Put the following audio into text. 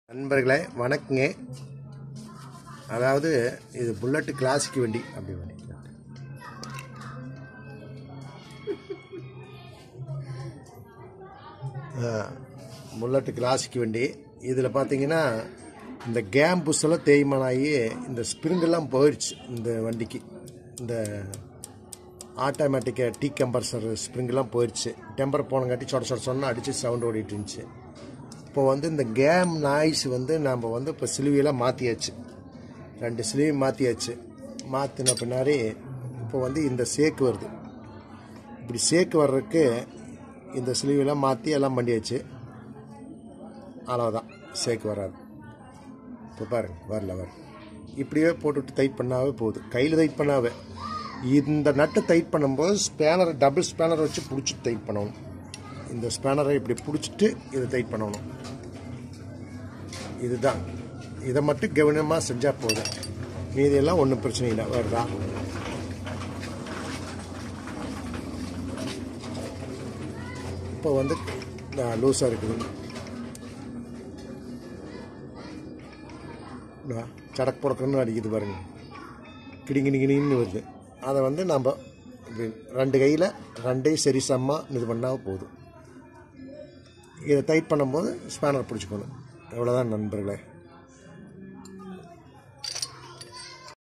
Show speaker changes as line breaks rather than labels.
நண்பர்களே வணக்கங்க. அதாவது இது புல்லட் கிளாசிக் வண்டி அப்படி வண்டி புல்லட் கிளாசிக் வண்டி. இதில் பார்த்தீங்கன்னா இந்த கேம் புஷ்ஷெல்லாம் தேய்மானாகி இந்த ஸ்ப்ரிங்கெல்லாம் போயிடுச்சு. இந்த வண்டிக்கு இந்த ஆட்டோமேட்டிக்காக டீ கம்ப்ரஸர் ஸ்ப்ரிங்கெல்லாம் போயிடுச்சு. டெம்பர் போனங்காட்டி சொன்னால் அடித்து சவுண்ட் ஓடிட்டு இருந்துச்சு. இப்போ வந்து இந்த கேம் நாய்ஸ் வந்து நம்ம வந்து இப்போ சிலுவையெல்லாம் மாற்றியாச்சு. 2 சிலுவை மாற்றியாச்சு. மாற்றின பின்னாடி இப்போ வந்து இந்த சேக்கு வருது. இப்படி சேக்கு வர்றதுக்கு இந்த சிலுவையெல்லாம் மாற்றி எல்லாம் பண்ணியாச்சு. அவ்வளோதான், சேக்கு வராது. இப்போ பாருங்கள், வரல. இப்படியே போட்டுவிட்டு டைட் பண்ணாவே போகுது. கையில் டைட் பண்ணாவே. இந்த நட்டு டைட் பண்ணும்போது ஸ்பேனர், டபுள் ஸ்பேனர் வச்சு பிடிச்சிட்டு டைட் பண்ணணும். இந்த ஸ்பேனரை இப்படி பிடிச்சிட்டு இதை டைட் பண்ணணும். இதுதான். இதை மட்டும் கவனமாக செஞ்சால் போதும். மீதியெல்லாம் ஒன்றும் பிரச்சனை இல்லை. வருதா? இப்போ வந்து லூஸாக இருக்குது. சடக்கு புடக்குன்னு அடிக்குது பாருங்க. கிடிங்கினின்னு வருது. அதை வந்து நம்ம 2 கையில் 2ஐயும் சரி சமமாக இது பண்ணால் போதும். இதை டைட் பண்ணும்போது ஸ்பேனர் பிடிச்சிக்கணும். எவ்வளோதான் நண்பர்களே.